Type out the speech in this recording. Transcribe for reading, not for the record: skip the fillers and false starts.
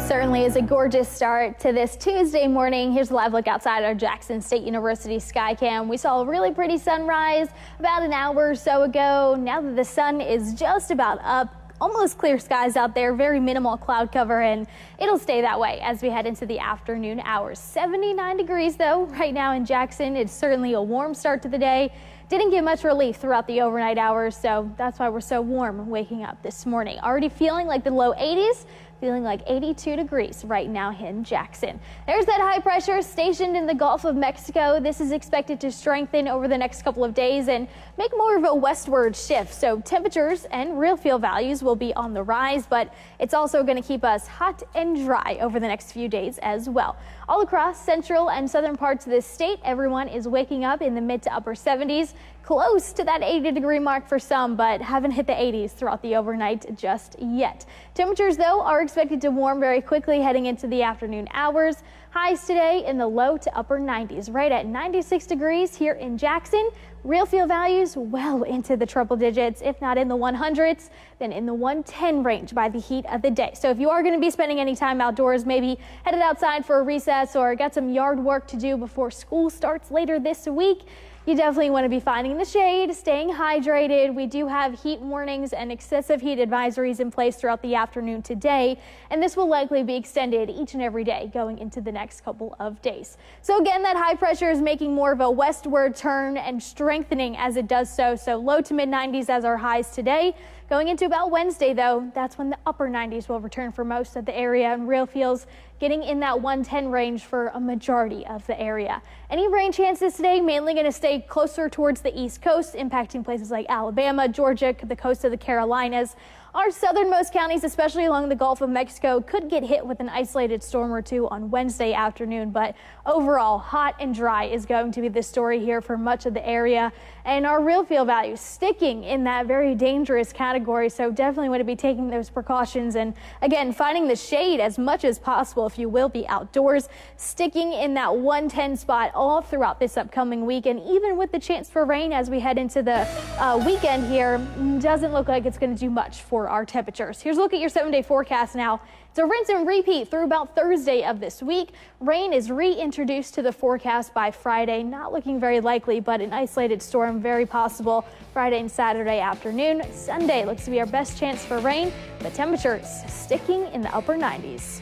Certainly is a gorgeous start to this Tuesday morning. Here's a live look outside our Jackson State University Skycam. We saw a really pretty sunrise about an hour or so ago. Now that the sun is just about up, almost clear skies out there, very minimal cloud cover, and it'll stay that way as we head into the afternoon hours. 79 degrees though right now in Jackson. It's certainly a warm start to the day. Didn't get much relief throughout the overnight hours, so that's why we're so warm waking up this morning. Already feeling like the low 80s. Feeling like 82 degrees right now in Jackson. There's that high pressure stationed in the Gulf of Mexico. This is expected to strengthen over the next couple of days and make more of a westward shift. So temperatures and real feel values will be on the rise, but it's also going to keep us hot and dry over the next few days as well. All across central and southern parts of this state, everyone is waking up in the mid to upper 70s. Close to that 80-degree mark for some, but haven't hit the 80s throughout the overnight just yet. Temperatures, though, are expected to warm very quickly heading into the afternoon hours. Highs today in the low to upper 90s, right at 96 degrees here in Jackson. Real feel values well into the triple digits, if not in the 100s, then in the 110 range by the heat of the day. So if you are going to be spending any time outdoors, maybe headed outside for a recess or got some yard work to do before school starts later this week, you definitely want to be finding the shade, staying hydrated. We do have heat warnings and excessive heat advisories in place throughout the afternoon today, and this will likely be extended each and every day going into the next couple of days. So again, that high pressure is making more of a westward turn and strengthening as it does so. So low to mid 90s as our highs today. Going into about Wednesday, though, that's when the upper 90s will return for most of the area, and real feels getting in that 110 range for a majority of the area. Any rain chances today mainly going to stay closer towards the East Coast, impacting places like Alabama, Georgia, the coast of the Carolinas. Our southernmost counties, especially along the Gulf of Mexico, could get hit with an isolated storm or two on Wednesday afternoon, but overall, hot and dry is going to be the story here for much of the area, and our real feel values sticking in that very dangerous category, so definitely want to be taking those precautions and, again, finding the shade as much as possible if you will be outdoors, sticking in that 110 spot all throughout this upcoming week, and even with the chance for rain as we head into the weekend here, doesn't look like it's going to do much for our temperatures. Here's a look at your 7-day forecast now. It's a rinse and repeat through about Thursday of this week. Rain is reintroduced to the forecast by Friday. Not looking very likely, but an isolated storm very possible Friday and Saturday afternoon. Sunday looks to be our best chance for rain, but temperatures sticking in the upper 90s.